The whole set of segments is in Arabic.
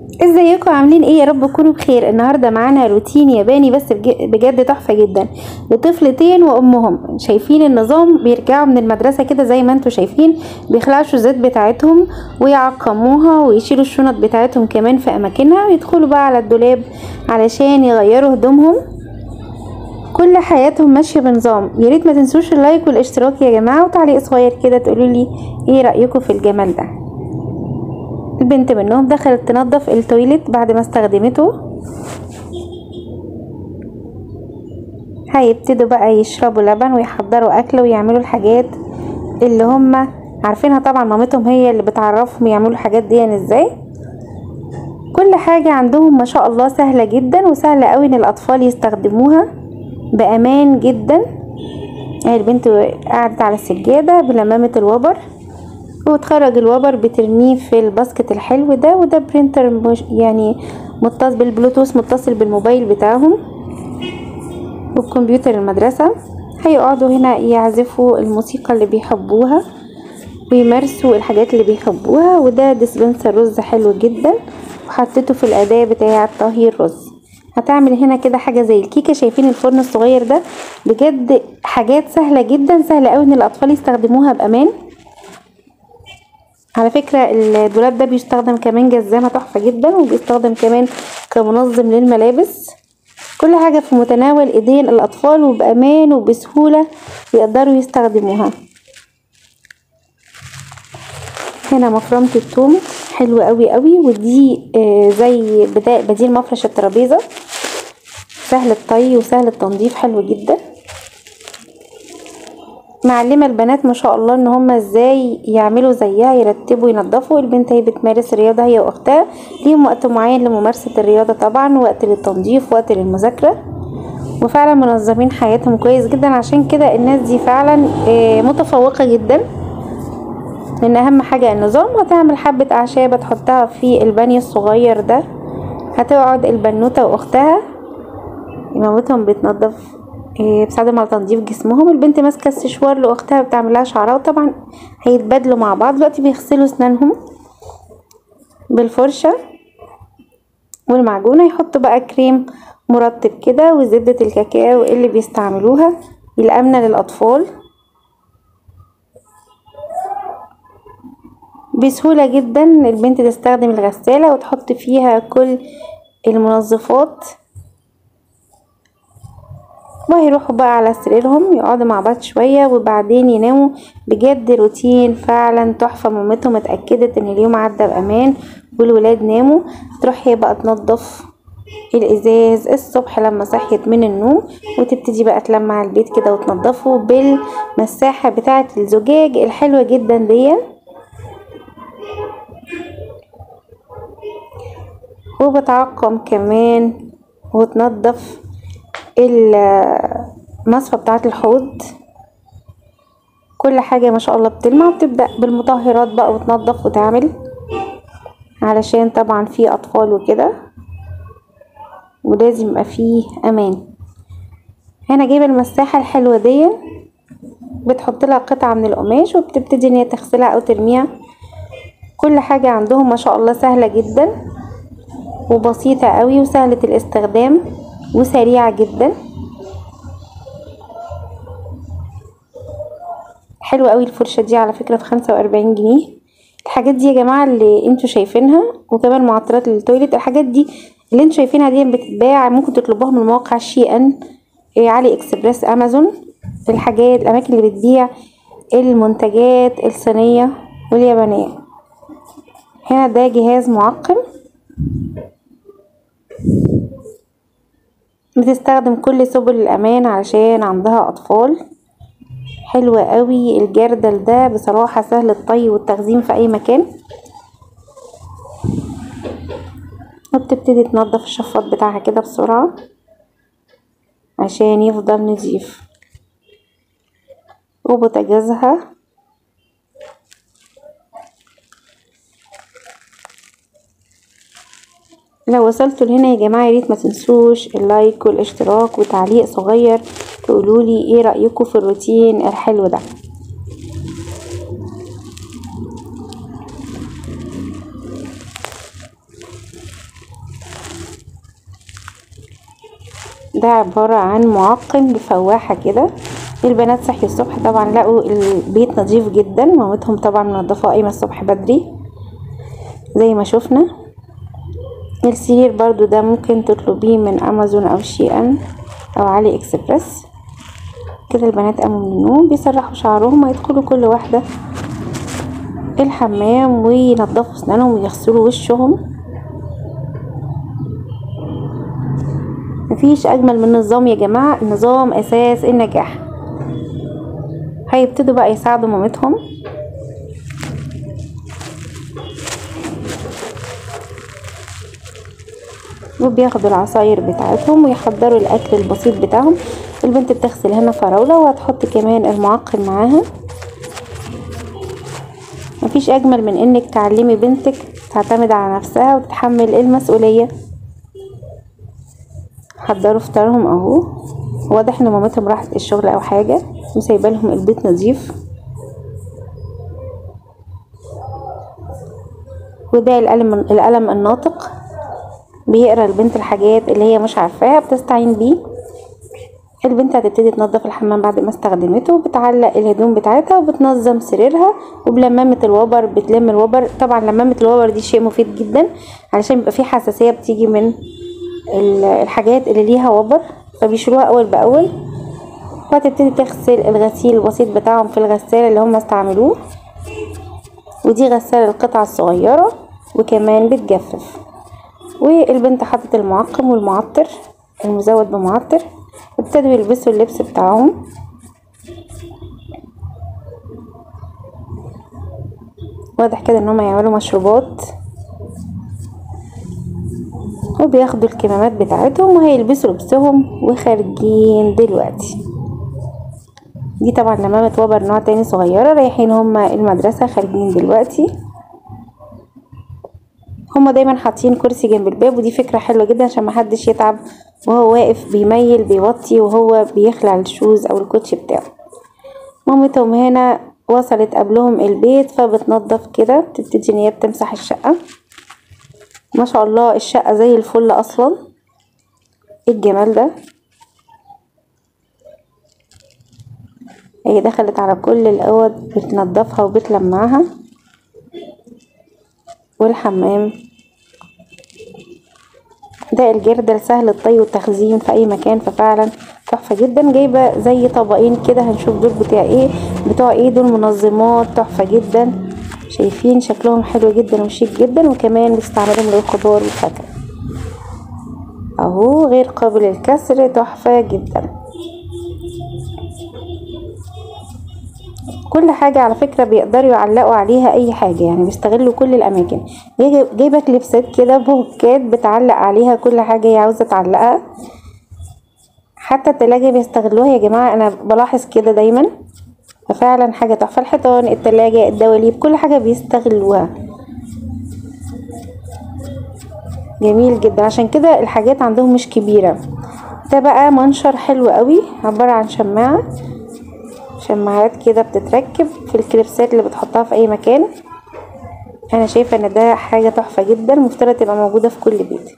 ازيكم عاملين ايه؟ يا رب تكونوا بخير. النهارده معانا روتين ياباني بس بجد تحفه جدا لطفلتين وامهم. شايفين النظام؟ بيرجعوا من المدرسه كده زي ما انتم شايفين، بيخلعوا الشوزات بتاعتهم ويعقموها ويشيلوا الشنط بتاعتهم كمان في اماكنها ويدخلوا بقى على الدولاب علشان يغيروا هدومهم. كل حياتهم ماشيه بنظام. يا ريت ما تنسوش اللايك والاشتراك يا جماعه وتعليق صغير كده تقولوا لي ايه رايكم في الجمال ده. البنت منهم دخلت تنظف التويليت بعد ما استخدمته. هيبتدوا بقى يشربوا لبن ويحضروا اكل ويعملوا الحاجات اللي هم عارفينها. طبعا مامتهم هي اللي بتعرفهم يعملوا الحاجات دي ازاي. كل حاجة عندهم ما شاء الله سهلة جدا وسهلة قوي ان الاطفال يستخدموها بامان جدا. البنت قعدت على السجادة بلمامة الوبر وتخرج الوبر بترميه في الباسكت الحلو ده. وده برينتر يعني متصل بالبلوتوث، متصل بالموبايل بتاعهم وبكمبيوتر المدرسة. هيقعدوا هنا يعزفوا الموسيقى اللي بيحبوها ويمارسوا الحاجات اللي بيحبوها. وده ديسبنسر رز حلو جدا وحطيته في الأداة بتاعة طهي الرز. هتعمل هنا كده حاجة زي الكيكة. شايفين الفرن الصغير ده؟ بجد حاجات سهلة جدا، سهلة قوي ان الاطفال يستخدموها بامان. على فكرة الدولاب ده بيستخدم كمان جزامة تحفة جدا، وبيستخدم كمان كمنظم للملابس. كل حاجة في متناول ايدين الاطفال وبامان وبسهولة يقدروا يستخدموها. هنا مفرمة الثوم حلوة قوي قوي، ودي زي بديل مفرش الترابيزة. سهل الطي وسهل التنظيف، حلو جدا. معلمة البنات ما شاء الله ان هم ازاي يعملوا زيها، يرتبوا ينظفوا. البنت هي بتمارس الرياضة هي واختها، ليهم وقت معين لممارسة الرياضة طبعا، وقت للتنظيف وقت للمذاكرة، وفعلا منظمين حياتهم كويس جدا. عشان كده الناس دي فعلا متفوقة جدا، لان اهم حاجة النظام. هتعمل حبة اعشاب تحطها في البانيو الصغير ده. هتقعد البنوتة واختها، مامتهم بتنظف بتساعدهم على تنظيف جسمهم. البنت ماسكه السشوار لاختها بتعملها شعرها، وطبعا هيتبادلوا مع بعض. دلوقتي بيغسلوا اسنانهم بالفرشه والمعجونه. يحطوا بقى كريم مرطب كده وزبده الكاكاو اللي بيستعملوها الامنه للاطفال بسهوله جدا. البنت تستخدم الغساله وتحط فيها كل المنظفات، وهيروحوا بقى على سريرهم يقعدوا مع بعض شوية وبعدين يناموا. بجد روتين فعلا تحفة. مامتهم اتأكدت ان اليوم عدى بأمان والولاد ناموا. هتروح هي بقى تنظف الازاز الصبح لما صحيت من النوم، وتبتدي بقى تلمع البيت كده وتنظفه بالمساحة بتاعة الزجاج الحلوة جدا دي. وبتعقم كمان وتنظف المصفى بتاعت الحوض. كل حاجة ما شاء الله بتلمع. وبتبدأ بالمطهرات بقى وتنظف وتعمل، علشان طبعا في اطفال وكده ولازم يبقى فيه امان. هنا جايبه المساحة الحلوة دي، بتحط لها قطعة من القماش وبتبتدي ان هي تغسلها او ترميها. كل حاجة عندهم ما شاء الله سهلة جدا وبسيطة قوي وسهلة الاستخدام وسريعة جدا. حلوة قوي الفرشة دي على فكرة ب45 جنيه. الحاجات دي يا جماعة اللي انتوا شايفينها، وكمان معطرات للتويليت. الحاجات دي اللي انتوا شايفينها دي بتتباع، ممكن تطلبوها من مواقع شي ان، علي اكسبريس، امازون. الحاجات الاماكن اللي بتبيع المنتجات الصينية واليابانية. هنا ده جهاز معقم بتستخدم كل سبل الامان علشان عندها اطفال. حلوة قوي الجردل ده بصراحة، سهل الطي والتخزين في اي مكان. وبتبتدي تنظف الشفاط بتاعها كده بسرعة عشان يفضل نظيف. وبوتاجازها لو وصلتوا لهنا يا جماعة ياريت ما تنسوش اللايك والاشتراك وتعليق صغير تقولولي ايه رأيكم في الروتين الحلو ده. ده عبارة عن معقم بفواحة كده. البنات صحي الصبح طبعا لقوا البيت نظيف جدا، مامتهم طبعا منضفة قايمة الصبح بدري زي ما شفنا. السرير برضو ده ممكن تطلبيه من امازون او شيئا او علي اكسبرس. كده البنات قاموا من النوم بيسرحوا شعرهم، هيدخلوا كل واحدة الحمام وينضفوا اسنانهم ويغسلوا وشهم. مفيش اجمل من النظام يا جماعة، النظام اساس النجاح. هيبتدوا بقى يساعدوا مامتهم وبياخدوا العصاير بتاعتهم ويحضروا الاكل البسيط بتاعهم. البنت بتغسل هنا فراولة وهتحط كمان المعقم معاها. مفيش اجمل من انك تعلمي بنتك تعتمد على نفسها وتتحمل المسؤولية. حضروا فطارهم اهو، واضح ان مامتهم راحت الشغل او حاجة وسايبه لهم البيت نظيف. وده القلم الناطق، بيقرا البنت الحاجات اللي هي مش عارفاها بتستعين بيه. البنت هتبتدي تنظف الحمام بعد ما استخدمته، بتعلق الهدوم بتاعتها وبتنظم سريرها، وبلمامة الوبر بتلم الوبر. طبعا لمامة الوبر دي شيء مفيد جدا علشان بيبقى في حساسية بتيجي من الحاجات اللي ليها وبر، فبيشيلوها اول باول. وهتبتدي تغسل الغسيل البسيط بتاعهم في الغسالة اللي هم استعملوه، ودي غسالة القطعة الصغيرة وكمان بتجفف. والبنت حطت المعقم والمعطر المزود بمعطر، ابتدوا يلبسوا اللبس بتاعهم. واضح كده ان هم يعملوا مشروبات وبياخدوا الكمامات بتاعتهم وهيلبسوا لبسهم وخارجين دلوقتي. دي طبعا لمامة وبر نوع تاني صغيرة، رايحين هما المدرسة خارجين دلوقتي. هما دايما حاطين كرسي جنب الباب، ودي فكرة حلوة جدا عشان محدش يتعب وهو واقف بيميل بيوطي وهو بيخلع الشوز او الكوتشي بتاعه. مامتهم هنا وصلت قبلهم البيت فبتنظف كده، تبتدي ان هي بتمسح الشقة. ما شاء الله الشقة زي الفل اصلا. ايه الجمال ده! هي دخلت على كل الاوض بتنظفها وبتلمعها. والحمام ده الجردل سهل الطي والتخزين في اي مكان، ففعلا تحفة جدا. جايبة زي طبقين كده، هنشوف دول بتوع ايه دول منظمات تحفة جدا. شايفين شكلهم حلو جدا وشيك جدا، وكمان بيستعملهم للخضار والفاكهة اهو، غير قابل للكسر، تحفة جدا. كل حاجة على فكرة بيقدروا يعلقوا عليها اي حاجة، يعني بيستغلوا كل الاماكن. جايبة كليبسات كده بوكات بتعلق عليها كل حاجة هي عاوزة تعلقها. حتى التلاجة بيستغلوها يا جماعة، انا بلاحظ كده دايما، ففعلا حاجة تحفة. الحيطان، التلاجة، الدواليب، كل حاجة بيستغلوها. جميل جدا، عشان كده الحاجات عندهم مش كبيرة. ده بقى منشر حلو قوي، عبارة عن شماعات كده بتتركب في الكليبسات اللي بتحطها في اي مكان. انا شايفة ان ده حاجة تحفة جدا، مفترض تبقى موجودة في كل بيت.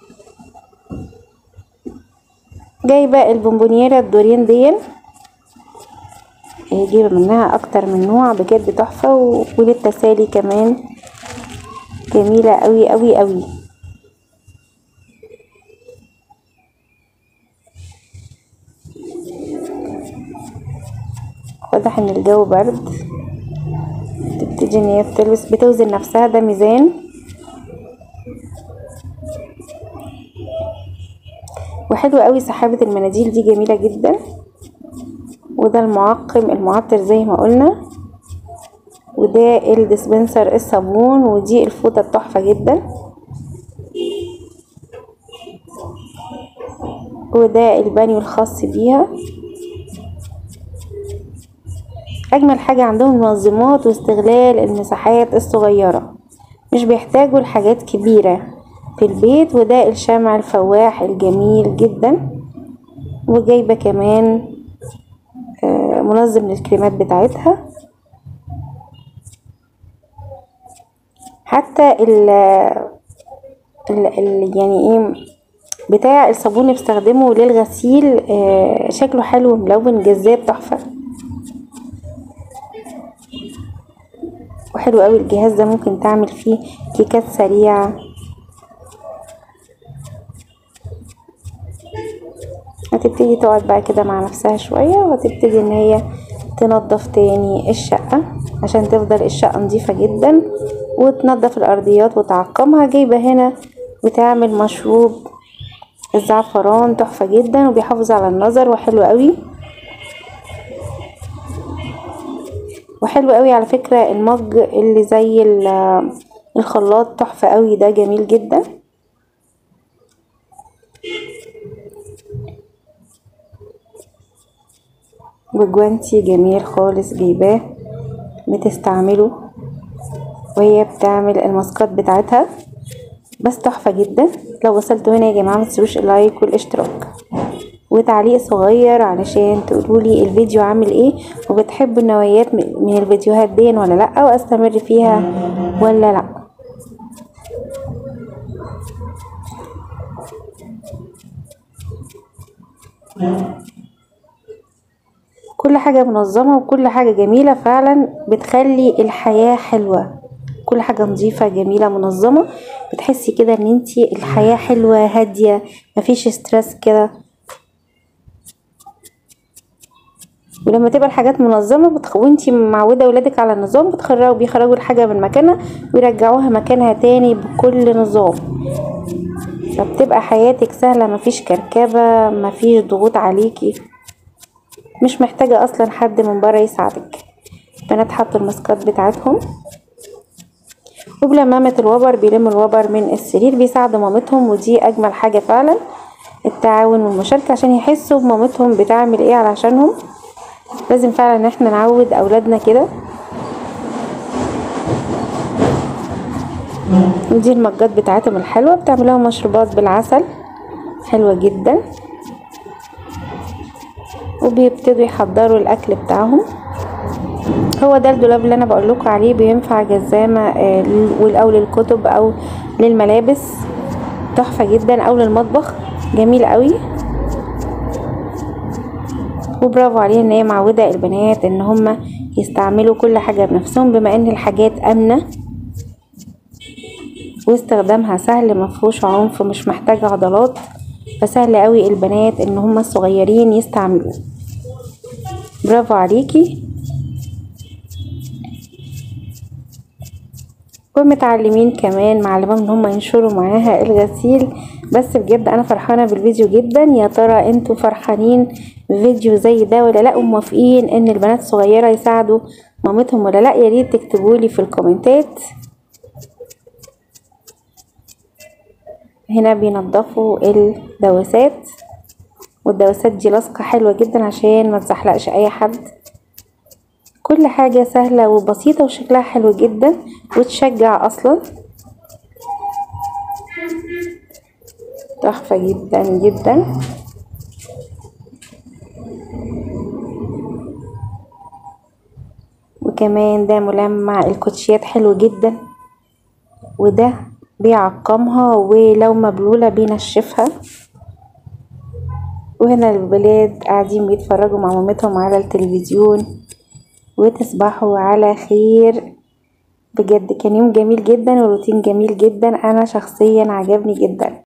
جايبة البونبونييرة الدورين دي، جايبة منها اكتر من نوع، بجد تحفة وللتسالي كمان جميلة قوي قوي قوي. واضح ان الجو برد، تبتدي ان هي بتوزن نفسها. ده ميزان، وحلو قوي سحابة المناديل دي جميلة جدا. وده المعقم المعطر زي ما قلنا، وده الديسبنسر الصابون، ودي الفوطة التحفة جدا. وده البانيو الخاص بيها. اجمل حاجة عندهم منظمات واستغلال المساحات الصغيرة، مش بيحتاجوا لحاجات كبيرة في البيت. وده الشمع الفواح الجميل جدا. وجايبة كمان منظم للكريمات بتاعتها. حتى ال يعني ايه بتاع الصابون اللي بستخدمه للغسيل شكله حلو ملون جذاب تحفة، وحلو قوي الجهاز ده، ممكن تعمل فيه كيكات سريعة. هتبتدي تقعد بقى كده مع نفسها شوية، وهتبتدي ان هي تنظف تاني الشقة عشان تفضل الشقة نظيفة جدا، وتنظف الارضيات وتعقمها. جايبة هنا وتعمل مشروب الزعفران تحفة جدا وبيحافظ على النظر وحلو قوي. وحلو قوي على فكرة المج اللي زي الخلاط تحفة قوي، ده جميل جدا. وجوانتي جميل خالص جايباه بتستعمله وهي بتعمل الماسكات بتاعتها، بس تحفة جدا. لو وصلتوا هنا يا جماعة متنسوش اللايك والاشتراك وتعليق صغير علشان تقولولي الفيديو عامل ايه، وبتحبوا النوعيات من الفيديوهات دي ولا لا، واستمر فيها ولا لا. كل حاجة منظمة وكل حاجة جميلة فعلا، بتخلي الحياة حلوة. كل حاجة نظيفة جميلة منظمة، بتحسي كده ان انتي الحياة حلوة هادية، مفيش ستريس كده. ولما تبقى الحاجات منظمة وانتي معودة ولادك على النظام، بيخرجوا الحاجة من مكانها ويرجعوها مكانها تاني بكل نظام. فبتبقى حياتك سهلة، مفيش كركبة، مفيش ضغوط عليكي، مش محتاجة اصلا حد من برا يساعدك. بنات حطوا الماسكات بتاعتهم، وبلمامة الوبر بيلموا الوبر من السرير، بيساعدوا مامتهم، ودي اجمل حاجة فعلا، التعاون والمشاركة عشان يحسوا بمامتهم بتعمل ايه علشانهم. لازم فعلا ان احنا نعود اولادنا كده. ودي المجات بتاعتهم الحلوة، بتعملها مشروبات بالعسل حلوة جدا، وبيبتدوا يحضروا الاكل بتاعهم. هو ده الدولاب اللي انا بقول لكم عليه، بينفع جزامة او للكتب او للملابس، تحفة جدا، او للمطبخ، جميل قوي. وبرافو عليه ان هي معودة البنات ان هم يستعملوا كل حاجة بنفسهم، بما ان الحاجات امنة واستخدامها سهل، مفهوش عنف، مش محتاجة عضلات، فسهل قوي البنات ان هم الصغيرين يستعملوه. برافو عليكي. ومتعلمين كمان معلمهم ان هم ينشروا معاها الغسيل. بس بجد انا فرحانة بالفيديو جدا. يا ترى انتوا فرحانين بفيديو زي ده ولا لا، وموافقين ان البنات الصغيرة يساعدوا مامتهم ولا لا؟ يا ريت تكتبولي في الكومنتات. هنا بينضفوا الدواسات، والدواسات دي لاصقة حلوة جدا عشان ما تزحلقش اي حد. كل حاجة سهلة وبسيطة وشكلها حلو جدا وتشجع اصلا، تحفة جدا جدا. وكمان ده ملمع الكوتشيات حلو جدا، وده بيعقمها، ولو مبلولة بينشفها. وهنا الولاد قاعدين بيتفرجوا مع مامتهم على التلفزيون. وتصبحوا على خير. بجد كان يوم جميل جدا وروتين جميل جدا، انا شخصيا عجبني جدا.